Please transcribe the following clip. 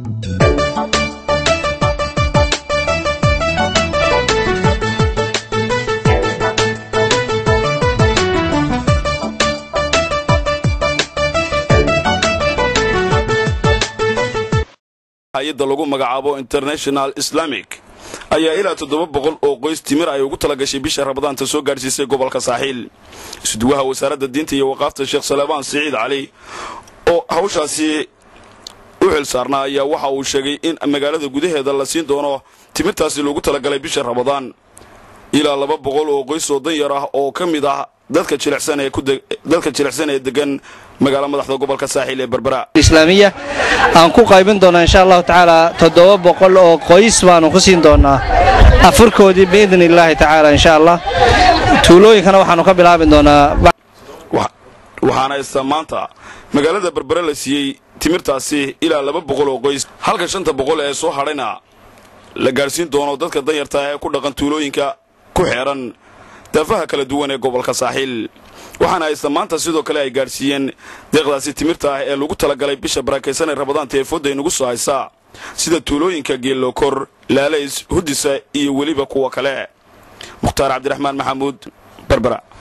hay'adda lagu magacaabo International Islamic ayaa ilaa 700 oo qoys timir ay ugu tala gashay bisha Ramadaanta soo gaarsiisay gobolka Saaxil. Isduwaha wasaaradda diinta iyo waqaafta Sheekh Salabaan Saciid Cali oo hawshaasi u xil saarnaa ayaa waxa uu sheegay in magaalada gudaheeda la siin doono timirtaasi loogu tala galay bisha Ramadaan ilaa 200 oo qoys oo dan yar ah oo kamid ah dadka jilicsan ee degan magaala madaxda gobolka Saaxil ee Berbera. Islaamiya aan ku qaybin doona insha Allah taala 700 oo qoys baan ku siin doonaa afurkoodii biidnillaahi taala insha Allah tuulooyinkana waxaanu ka bilaabin doonaa waxaana ismaanta magaalada Berbera la siiyay timirtaasi ilaa 200 oo qoys halka 500 ee soo hadhayna la gaarsiin doono dadka dan yarta ee ku dhaqan tuulooyinka ku xeeran daafaha kala duwan ee gobolka Saaxil. waxaana ismaanta sidoo kale ay gaarsiiyeen deeqdaasi timirta ah ee lagu tala galay bisha barakeysan ee Ramadaanta ee fooday nagu soo haysa sida tuulooyinka Geelokor, Laalays, Hudisa iyo waliba kuwa kale. Mukhtaar Cabdiraxmaan Maxamuud, Berbera.